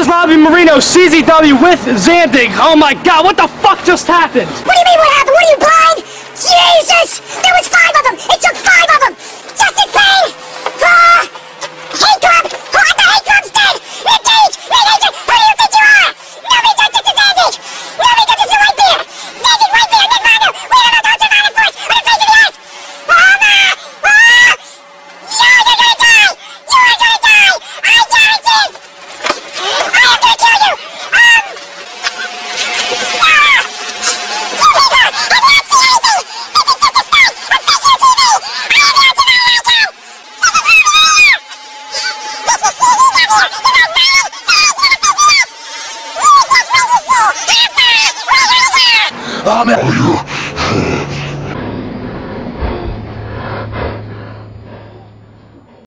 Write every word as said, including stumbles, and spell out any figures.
is Bobby Marino, C Z W with Zandig. Oh my god, what the fuck just happened? What do you mean what happened? What are you, blind? Jesus! There was five of them! It took five of them! Justin Payne! Ah! Hate Club! Oh, the Hate Club's dead! Engage! Engage! Who do you think you are? Nobody does this to Zandig! Nobody does this to White Bear! Zandig, White Bear, Nick Rondo! We have a bunch of violent force on the face of the earth! Oh my! Ah! You are gonna die! You are gonna die! I guarantee! I am gonna kill you! Um... Ah! You people! I'm not seeing anything! This is just a stunt! I'm fishing T V! I am here to my lifetime! This is who we are! This is C Z W! The most violent fast on the face of the earth! We just raise your soul! Have fun! We're here! Oh man.